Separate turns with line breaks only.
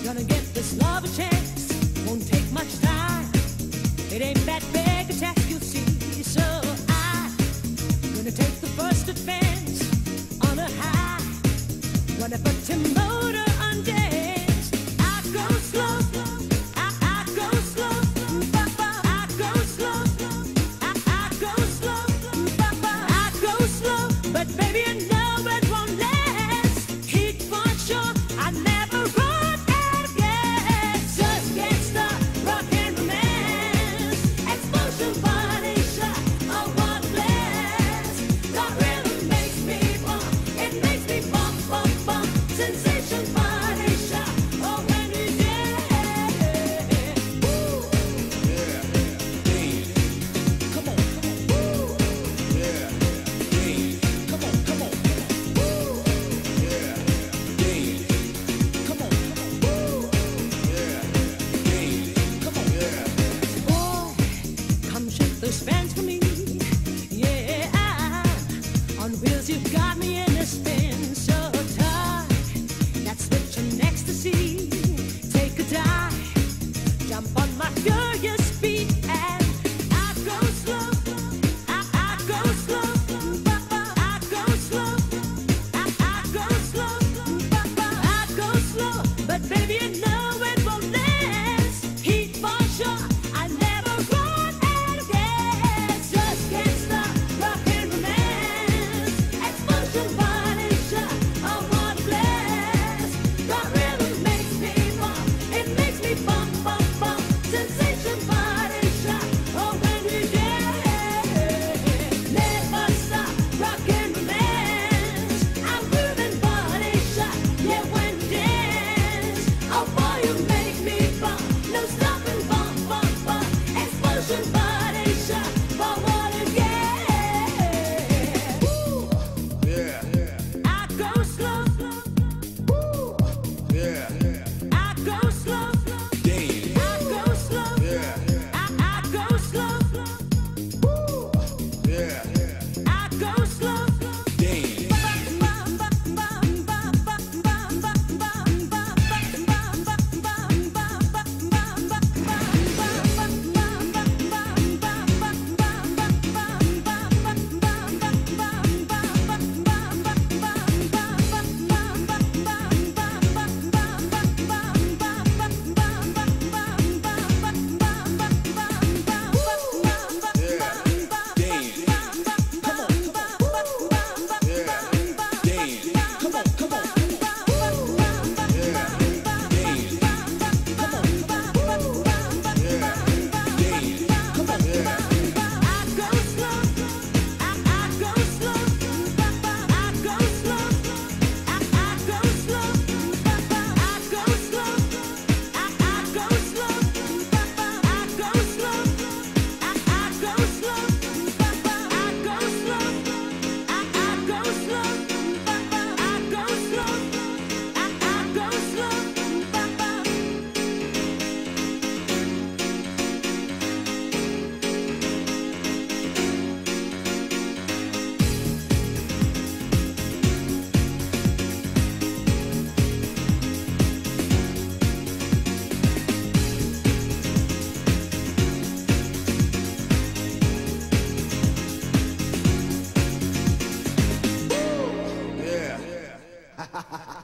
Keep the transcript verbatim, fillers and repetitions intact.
Gonna get this love a chance, won't take much time. It ain't that big a task, you see. So I'm gonna take the first advance on a high. Wanna put your motor on dance. I go slow, I, I go slow, I go slow, I, I go slow, I go slow. But baby, you know it won't last. Heat for sure, I never run out of gas. Just can't stop rockin' romance. Explosion body shot, oh what a blast. The rhythm makes me bump, it makes me bump, bump, bump. Sensation body shot, oh when we dance. Woo.
Yeah, dance.
Come on, come on. Woo.
Yeah, dance.
Come on, come on. Woo.
Yeah, dance.
Come on, come on. Woo.
Yeah, dance.
Come on.
Yeah.
Boy, come shake those fans for me. Yeah, I'm on wheels, you've got me in a spin so tight. That switch in ecstasy, take a dive, jump on my furious speed, and I go slow, I, I go slow, I go slow, I, I go slow, I go slow. But baby, you know it won't last. Heat for sure, I never run out of gas. Just can't stop rockin' romance. Explosion body shot, oh what a blast. The rhythm makes me bump, it makes me bump, bump, bump. Sensation body shot, oh when we dance. Never stop rockin' romance. I'm grooving body shot, yeah when we dance. Oh boy, you make me bump, no stopping, bump, bump, bump. Explosion body shot, for what a gas. Woo.
Yeah,
I go slow, woo.
yeah,
I go slow,
dance.
I go slow,
Yeah,
I, I go slow, woo.
yeah,
I go slow.
dance. Yeah.